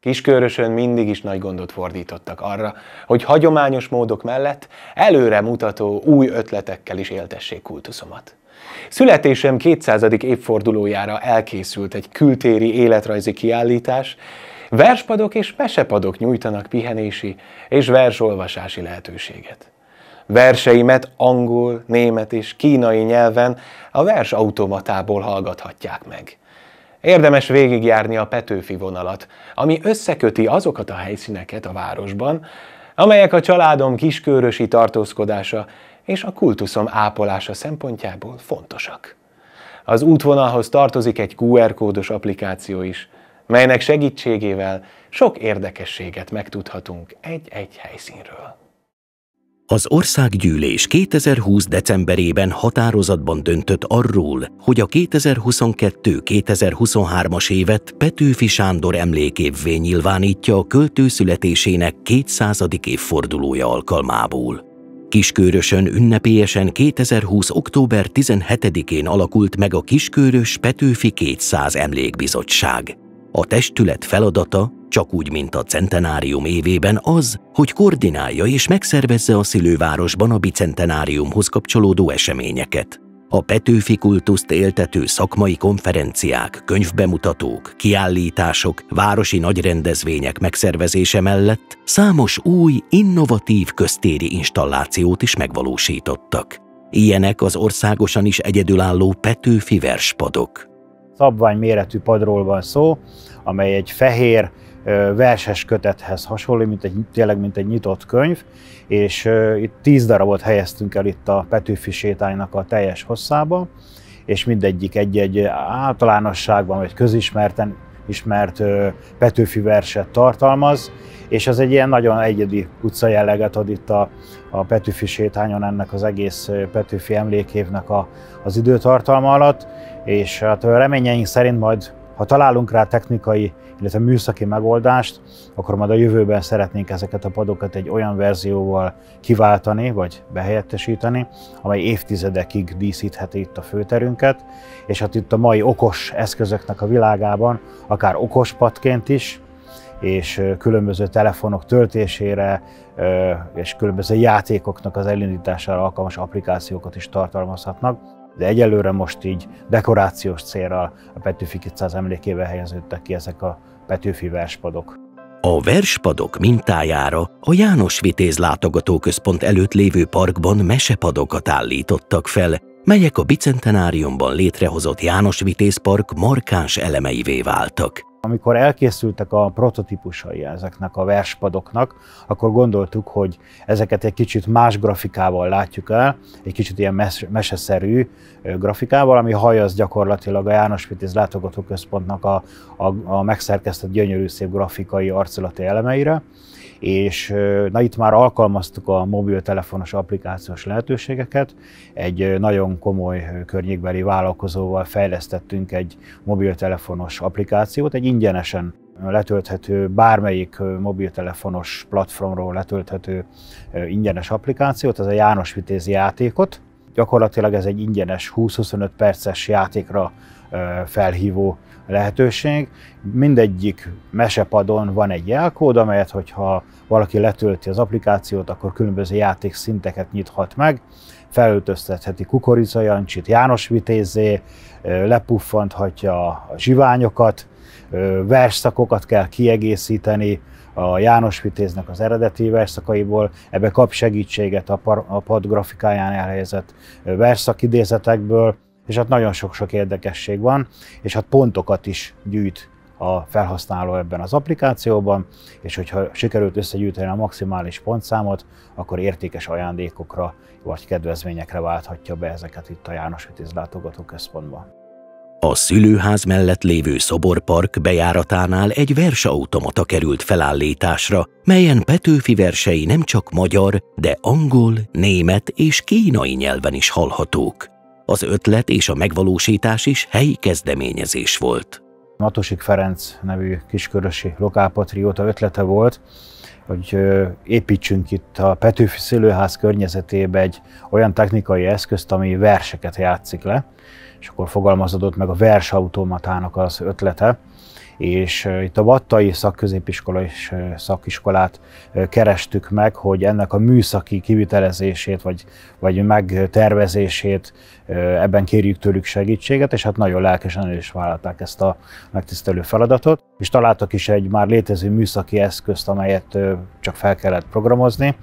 Kiskörösön mindig is nagy gondot fordítottak arra, hogy hagyományos módok mellett előremutató új ötletekkel is éltessék kultuszomat. Születésem 200. évfordulójára elkészült egy kültéri életrajzi kiállítás, verspadok és mesepadok nyújtanak pihenési és versolvasási lehetőséget. Verseimet angol, német és kínai nyelven a versautomatából hallgathatják meg. Érdemes végigjárni a Petőfi vonalat, ami összeköti azokat a helyszíneket a városban, amelyek a családom kiskörösi tartózkodása és a kultuszom ápolása szempontjából fontosak. Az útvonalhoz tartozik egy QR-kódos applikáció is, melynek segítségével sok érdekességet megtudhatunk egy-egy helyszínről. Az Országgyűlés 2020. decemberében határozatban döntött arról, hogy a 2022-2023-as évet Petőfi Sándor emlékévvé nyilvánítja a költő születésének 200. évfordulója alkalmából. Kiskörösön ünnepélyesen 2020. október 17-én alakult meg a Kiskörös Petőfi 200 Emlékbizottság. A testület feladata, csak úgy, mint a centenárium évében az, hogy koordinálja és megszervezze a szülővárosban a bicentenáriumhoz kapcsolódó eseményeket. A Petőfi kultuszt éltető szakmai konferenciák, könyvbemutatók, kiállítások, városi nagyrendezvények megszervezése mellett számos új, innovatív köztéri installációt is megvalósítottak. Ilyenek az országosan is egyedülálló Petőfi verspadok. Szabvány méretű padról van szó, amely egy fehér verses kötethez hasonló, tényleg mint egy nyitott könyv, és itt 10 darabot helyeztünk el itt a Petőfi sétánynak a teljes hosszába, és mindegyik egy-egy általánosságban, vagy közismerten ismert Petőfi verset tartalmaz, és az egy ilyen nagyon egyedi utcajelleget ad itt a Petőfi sétányon ennek az egész Petőfi emlékévnek az időtartalma alatt, és hát reményeink szerint majd, ha találunk rá technikai, illetve műszaki megoldást, akkor majd a jövőben szeretnénk ezeket a padokat egy olyan verzióval kiváltani, vagy behelyettesíteni, amely évtizedekig díszítheti itt a főterünket, és hát itt a mai okos eszközöknek a világában, akár okos padként is, és különböző telefonok töltésére és különböző játékoknak az elindítására alkalmas applikációkat is tartalmazhatnak. De egyelőre most így dekorációs célral a Petőfi 200 emlékével helyeződtek ki ezek a Petőfi verspadok. A verspadok mintájára a János Vitéz látogatóközpont előtt lévő parkban mesepadokat állítottak fel, melyek a bicentenáriumban létrehozott János Vitéz Park markáns elemeivé váltak. Amikor elkészültek a prototípusai ezeknek a verspadoknak, akkor gondoltuk, hogy ezeket egy kicsit más grafikával látjuk el, egy kicsit ilyen meseszerű grafikával, ami hajaz gyakorlatilag a János Vitéz látogatóközpontnak a megszerkesztett gyönyörű szép grafikai arculati elemeire, és na, itt már alkalmaztuk a mobiltelefonos applikációs lehetőségeket. Egy nagyon komoly környékbeli vállalkozóval fejlesztettünk egy mobiltelefonos applikációt, egy ingyenesen letölthető, bármelyik mobiltelefonos platformról letölthető ingyenes applikációt, ez a János Vitéz játékot. Gyakorlatilag ez egy ingyenes 20-25 perces játékra felhívó lehetőség. Mindegyik mesepadon van egy jelkód, amelyet, hogyha valaki letölti az applikációt, akkor különböző játékszinteket nyithat meg, felöltöztetheti Kukorica Jancsit János Vitézzé, lepuffanthatja a zsiványokat, versszakokat kell kiegészíteni a János Vitéznek az eredeti versszakaiból, ebbe kap segítséget a pad grafikáján elhelyezett versszakidézetekből, és hát nagyon sok-sok érdekesség van, és hát pontokat is gyűjt a felhasználó ebben az applikációban, és hogyha sikerült összegyűjteni a maximális pontszámot, akkor értékes ajándékokra vagy kedvezményekre válthatja be ezeket itt a János Vitéz látogatóközpontban. A szülőház mellett lévő szoborpark bejáratánál egy versautomata került felállításra, melyen Petőfi versei nem csak magyar, de angol, német és kínai nyelven is hallhatók. Az ötlet és a megvalósítás is helyi kezdeményezés volt. Matosik Ferenc nevű kiskörösi lokálpatrióta ötlete volt, hogy építsünk itt a Petőfi szülőház környezetébe egy olyan technikai eszközt, ami verseket játszik le, és akkor fogalmazódott meg a versautomatának az ötlete, és itt a Vattai Szakközépiskola és Szakiskolát kerestük meg, hogy ennek a műszaki kivitelezését vagy megtervezését ebben kérjük tőlük segítséget, és hát nagyon lelkesen el is vállalták ezt a megtisztelő feladatot, és találtak is egy már létező műszaki eszközt, amelyet csak fel kellett programozni.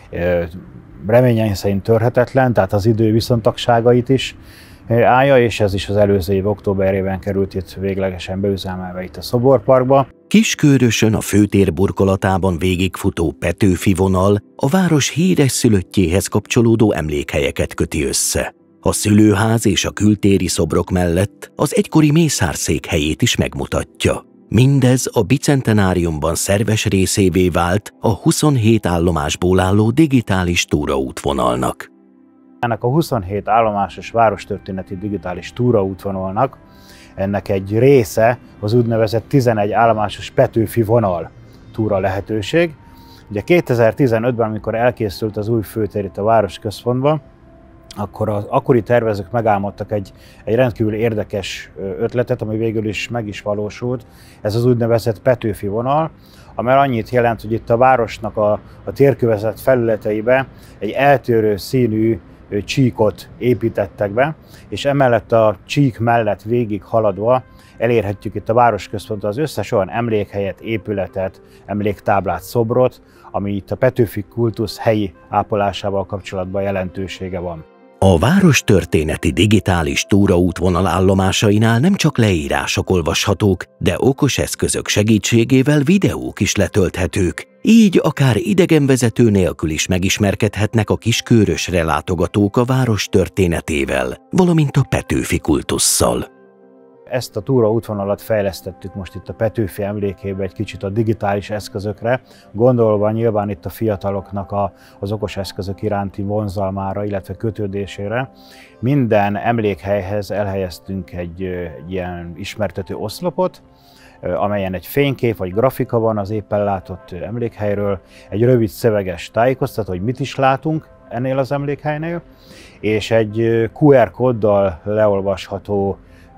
Reményeim szerint törhetetlen, tehát az idő viszontagságait is állja, és ez is az előző év októberében került itt véglegesen beüzemelve itt a Szoborparkba. Kiskörösön a főtér burkolatában végigfutó Petőfi vonal a város híres szülöttjéhez kapcsolódó emlékhelyeket köti össze. A szülőház és a kültéri szobrok mellett az egykori mészárszék helyét is megmutatja. Mindez a bicentenáriumban szerves részévé vált a 27 állomásból álló digitális túraútvonalnak. Ennek a 27 állomásos várostörténeti digitális túraútvonalnak ennek egy része az úgynevezett 11 állomásos Petőfi vonal túra lehetőség. Ugye 2015-ben, amikor elkészült az új főtér itt a városközpontban, akkor az akkori tervezők megálmodtak egy rendkívül érdekes ötletet, ami végül is meg is valósult. Ez az úgynevezett Petőfi vonal, amely annyit jelent, hogy itt a városnak a térkövezet felületeibe egy eltérő színű csíkot építettek be, és emellett a csík mellett végig haladva elérhetjük itt a városközpontban az összes olyan emlékhelyet, épületet, emléktáblát, szobrot, ami itt a Petőfi kultusz helyi ápolásával kapcsolatban jelentősége van. A várostörténeti digitális túraútvonal állomásainál nem csak leírások olvashatók, de okos eszközök segítségével videók is letölthetők. Így akár idegenvezető nélkül is megismerkedhetnek a Kiskörösre látogatók a város történetével, valamint a Petőfi kultusszal. Ezt a túraútvonalat fejlesztettük most itt a Petőfi emlékébe egy kicsit a digitális eszközökre, gondolva nyilván itt a fiataloknak az okos eszközök iránti vonzalmára, illetve kötődésére. Minden emlékhelyhez elhelyeztünk egy ilyen ismertető oszlopot, amelyen egy fénykép vagy grafika van az éppen látott emlékhelyről, egy rövid szöveges tájékoztató, hogy mit is látunk ennél az emlékhelynél, és egy QR kóddal leolvasható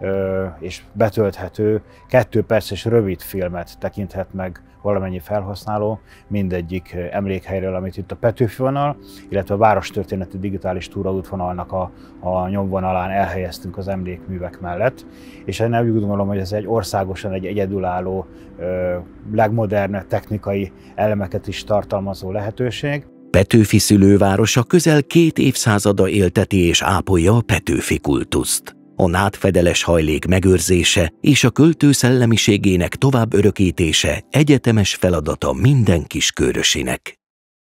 és betölthető 2 perces rövid filmet tekinthet meg valamennyi felhasználó mindegyik emlékhelyről, amit itt a Petőfi vonal, illetve a várostörténeti digitális túraútvonalnak a nyomvonalán elhelyeztünk az emlékművek mellett. És én úgy gondolom, hogy ez egy országosan egy egyedülálló, legmodernebb technikai elemeket is tartalmazó lehetőség. Petőfi szülővárosa közel 2 évszázada élteti és ápolja a Petőfi kultuszt. A nádfedeles hajlék megőrzése és a költő szellemiségének tovább örökítése egyetemes feladata minden kiskörösinek.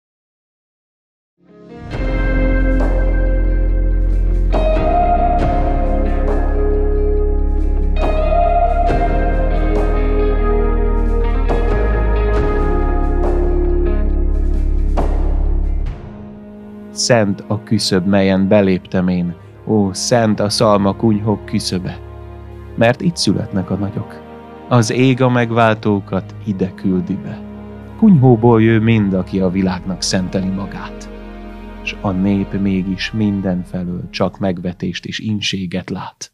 Szent a küszöb, melyen beléptem én, ó, szent a szalma kunyhók küszöbe, mert itt születnek a nagyok. Az ég a megváltókat ide küldi be. Kunyhóból jő mind, aki a világnak szenteli magát. S a nép mégis mindenfelől csak megvetést és ínséget lát.